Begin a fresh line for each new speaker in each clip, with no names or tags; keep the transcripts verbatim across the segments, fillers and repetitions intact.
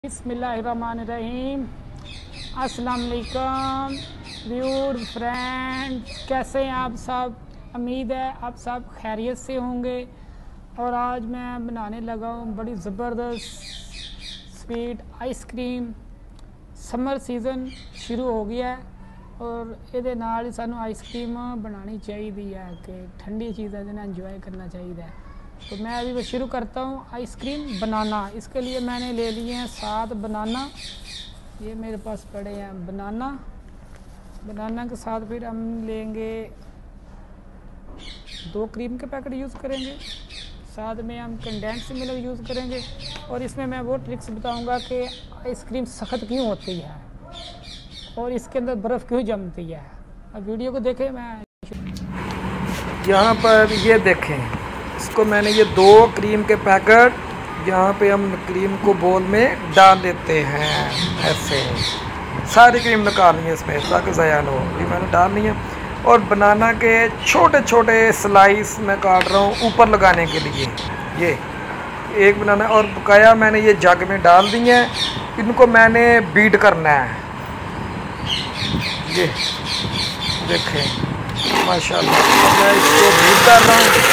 बिस्मिल्लाहिर्रहमानिर्रहीम। अस्सलाम वालेकुम व्यूअर फ्रेंड, कैसे हैं आप सब? उम्मीद है आप सब खैरियत से होंगे। और आज मैं बनाने लगा हूँ बड़ी ज़बरदस्त स्वीट आइसक्रीम। समर सीज़न शुरू हो गया है और ये नाल सानू आइसक्रीम बनानी चाहिए कि ठंडी चीज़ें जिन्हें इंजॉय करना चाहिए। तो मैं अभी बस शुरू करता हूँ आइसक्रीम बनाना। इसके लिए मैंने ले लिए हैं सात बनाना। ये मेरे पास पड़े हैं बनाना। बनाना के साथ फिर हम लेंगे दो क्रीम के पैकेट यूज़ करेंगे। साथ में हम कंडेंस मिल्क यूज़ करेंगे। और इसमें मैं वो ट्रिक्स बताऊंगा कि आइसक्रीम सख्त क्यों होती है और इसके अंदर बर्फ़ क्यों जमती है। अब वीडियो को देखें। मैं
यहाँ पर ये देखें, इसको मैंने ये दो क्रीम के पैकेट, यहाँ पे हम क्रीम को बोल में डाल देते हैं। ऐसे सारी क्रीम निकालनी है इसमें ताकि ज़ाया ना हो। ये मैंने डालनी है। और बनाना के छोटे छोटे स्लाइस मैं काट रहा हूँ ऊपर लगाने के लिए। ये एक बनाना और बकाया मैंने ये जग में डाल दी है। इनको मैंने बीट करना है। ये देखें माशाल्लाह, मैं इसको बीट कर रहा हूँ।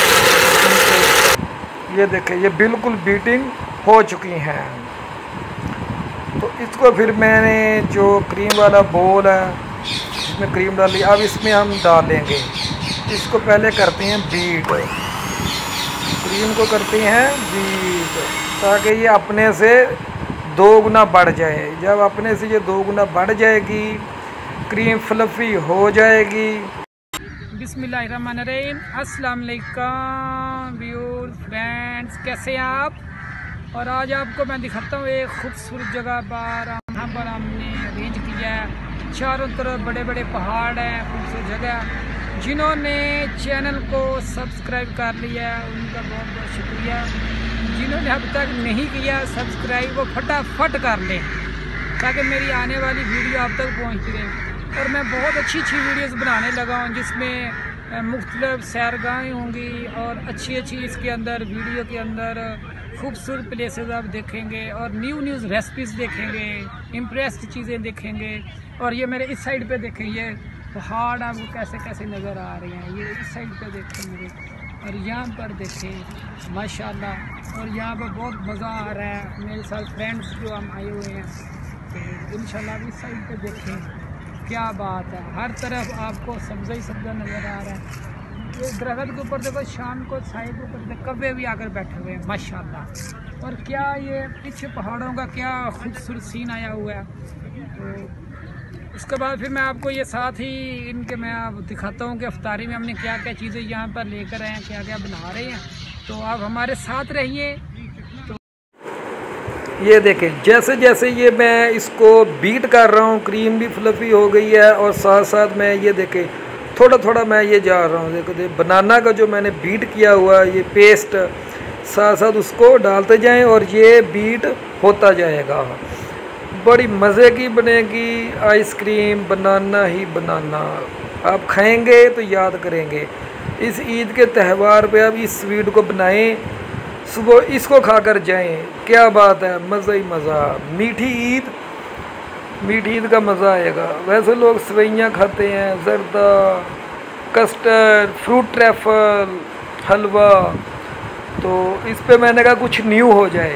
ये देखें ये बिल्कुल बीटिंग हो चुकी हैं। तो इसको फिर मैंने जो क्रीम वाला बोल है इसमें क्रीम डाली, अब इसमें हम डालेंगे। इसको पहले करते हैं बीट, क्रीम को करते हैं बीट ताकि ये अपने से दो गुना बढ़ जाए। जब अपने से ये दो गुना बढ़ जाएगी, क्रीम फ्लफ़ी हो जाएगी।
बिस्मिल्लाहिर्रहमानिर्रहीम। अस्सलाम वालेकुम व्यूअर फ्रेंड्स, कैसे हैं आप? और आज आपको मैं दिखाता हूँ एक खूबसूरत जगह पर। यहाँ पर हमने अरेंज किया है, चारों तरफ बड़े बड़े पहाड़ हैं, खूबसूरत जगह। जिन्होंने चैनल को सब्सक्राइब कर लिया है उनका बहुत बहुत शुक्रिया। जिन्होंने अब तक नहीं किया सब्सक्राइब वो फटाफट कर लें ताकि मेरी आने वाली वीडियो आप तक पहुँचती रहे। और मैं बहुत अच्छी अच्छी वीडियोस बनाने लगा हूँ जिसमें मुख्तलिफ सैरगाहें होंगी और अच्छी अच्छी इसके अंदर वीडियो के अंदर खूबसूरत प्लेसेस आप देखेंगे और न्यू न्यूज़ रेसिपीज़ देखेंगे, इम्प्रेस्ड चीज़ें देखेंगे। और ये मेरे इस साइड पे देखें, ये पहाड़ आपको कैसे कैसे नज़र आ रहे हैं। ये इस साइड पे देखें मेरे, और यहाँ पर देखें माशाल्लाह। और यहाँ पर बहुत मज़ा आ रहा है मेरे साथ फ्रेंड्स जो हम आए हुए हैं। तो इंशाल्लाह इस साइड पे देखें क्या बात है, हर तरफ आपको सब्ज़ा ही सब्ज़ा नज़र आ रहा है। ये दरख्त के ऊपर देखो, शाम को छाए के ऊपर कब्बे भी आकर बैठे हुए हैं माशाल्लाह। और क्या ये पीछे पहाड़ों का क्या खूबसूरत सीन आया हुआ है। तो उसके बाद फिर मैं आपको ये साथ ही इनके मैं आप दिखाता हूँ कि अफ्तारी में हमने क्या क्या चीज़ें यहाँ पर लेकर आए हैं, क्या क्या बना रहे हैं। तो आप हमारे साथ रहिए।
ये देखें जैसे जैसे ये मैं इसको बीट कर रहा हूँ, क्रीम भी फ्लफ़ी हो गई है और साथ साथ मैं ये देखें थोड़ा थोड़ा मैं ये जा रहा हूँ। देखो देख बनाना का जो मैंने बीट किया हुआ ये पेस्ट साथ साथ उसको डालते जाएं और ये बीट होता जाएगा। बड़ी मज़े की बनेगी आइसक्रीम, बनाना ही बनाना। आप खाएंगे तो याद करेंगे। इस ईद के त्यौहार पे आप इस स्वीट को बनाएं, सुबह इसको खाकर जाएं। क्या बात है, मज़ा ही मज़ा। मीठी ईद, मीठी ईद का मज़ा आएगा। वैसे लोग सेवइयाँ खाते हैं, जर्दा, कस्टर्ड, फ्रूट ट्रैफल, हलवा। तो इस पे मैंने कहा कुछ न्यू हो जाए।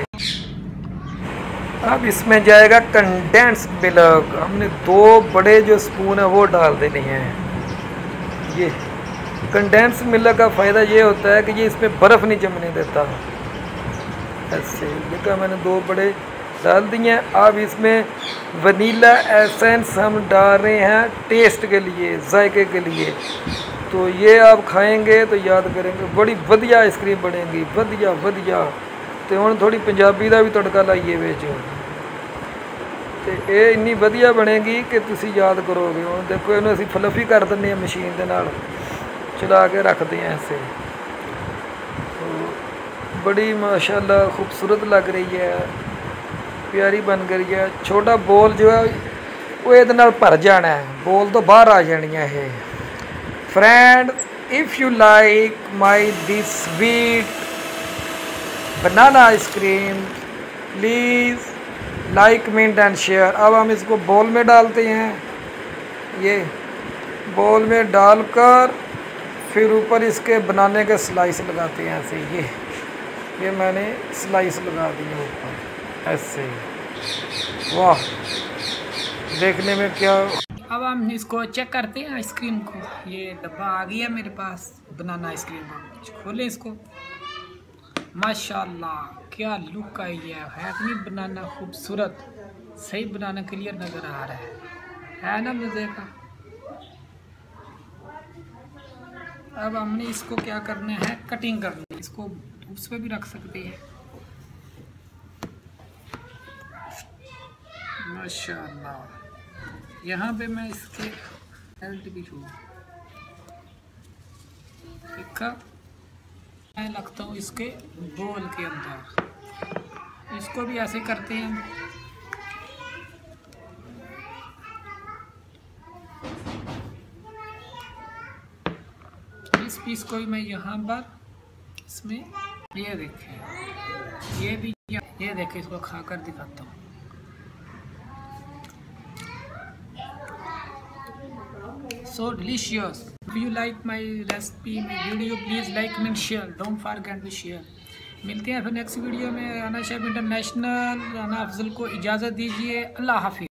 अब इसमें जाएगा कंडेंस मिल्क। हमने दो बड़े जो स्पून है वो डाल देने हैं। ये कंडेंस मिल्क का फ़ायदा ये होता है कि ये इसमें बर्फ़ नहीं जमने देता। ऐसे देखा मैंने दो बड़े डाल दिए हैं। अब इसमें वनीला एसेंस हम डाल रहे हैं टेस्ट के लिए, जायके के लिए। तो ये आप खाएंगे तो याद करेंगे, बड़ी वधिया आइसक्रीम बनेगी, वधिया वधिया। तो हुण थोड़ी पंजाबी का भी तड़का लाइए विच, तो ये इन्नी वधिया बनेगी कि तुसी याद करोगे। हुण देखो इन्हूं असीं फ्लफ़ी कर दिंदे हां मशीन दे नाल, चला के रखते हैं ऐसे। बड़ी माशाल्लाह खूबसूरत लग रही है, प्यारी बन गई है। छोटा बोल जो है वो ये नाल भर जाना है, बोल तो बाहर आ जानी है। Friend, if you like my this sweet banana ice cream, please like comment and share. अब हम इसको बोल में डालते हैं, ये बोल में डालकर फिर ऊपर इसके बनाने के स्लाइस लगाते हैं ऐसे। ये ये मैंने स्लाइस लगा दिए ऊपर ऐसे। वाह, देखने में क्या।
अब हम इसको चेक करते हैं आइसक्रीम को। ये डब्बा आ गया मेरे पास बनाना आइसक्रीम का। खोलें इसको। माशाल्लाह क्या लुक आई है, है इतनी बनाना खूबसूरत, सही बनाना क्लियर नज़र आ रहा है है ना मज़े का। अब हमने इसको क्या करना है, कटिंग करनी है। इसको उस पर भी रख सकते हैं। माशाल्लाह यहाँ पे मैं इसके हेल्थ भी छू देखा, मैं लगता हूँ इसके बोल के अंदर। इसको भी ऐसे करते हैं। इस पीस को भी मैं यहाँ पर इसमें, ये देखें, ये भी ये देखें, इसको खाकर दिखाता हूँ। So delicious. If you like my recipe, my video, please like and share. Don't forget to share. मिलते हैं फिर नेक्स्ट वीडियो में। राना शेफ इंटरनेशनल राना अफजल को इजाज़त दीजिए। अल्लाह हाफिज़।